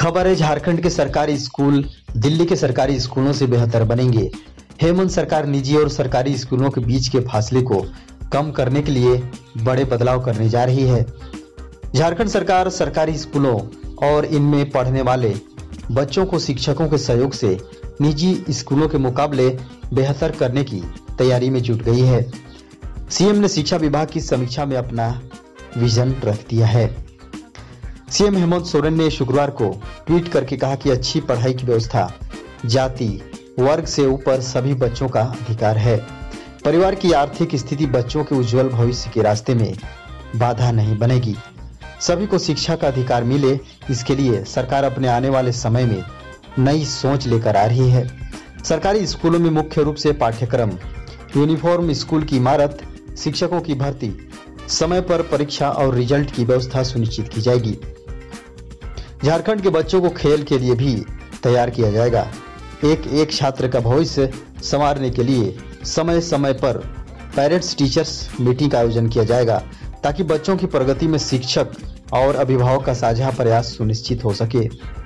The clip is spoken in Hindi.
खबर है, झारखंड के सरकारी स्कूल दिल्ली के सरकारी स्कूलों से बेहतर बनेंगे। हेमंत सरकार निजी और सरकारी स्कूलों के बीच के फासले को कम करने के लिए बड़े बदलाव करने जा रही है। झारखंड सरकार सरकारी स्कूलों और इनमें पढ़ने वाले बच्चों को शिक्षकों के सहयोग से निजी स्कूलों के मुकाबले बेहतर करने की तैयारी में जुट गई है। सीएम ने शिक्षा विभाग की समीक्षा में अपना विजन रख दिया है। सीएम हेमंत सोरेन ने शुक्रवार को ट्वीट करके कहा कि अच्छी पढ़ाई की व्यवस्था जाति वर्ग से ऊपर सभी बच्चों का अधिकार है। परिवार की आर्थिक स्थिति बच्चों के उज्जवल भविष्य के रास्ते में बाधा नहीं बनेगी। सभी को शिक्षा का अधिकार मिले, इसके लिए सरकार अपने आने वाले समय में नई सोच लेकर आ रही है। सरकारी स्कूलों में मुख्य रूप से पाठ्यक्रम, यूनिफॉर्म, स्कूल की इमारत, शिक्षकों की भर्ती, समय पर परीक्षा और रिजल्ट की व्यवस्था सुनिश्चित की जाएगी। झारखंड के बच्चों को खेल के लिए भी तैयार किया जाएगा। एक छात्र का भविष्य संवारने के लिए समय समय पर पेरेंट्स टीचर्स मीटिंग का आयोजन किया जाएगा, ताकि बच्चों की प्रगति में शिक्षक और अभिभावक का साझा प्रयास सुनिश्चित हो सके।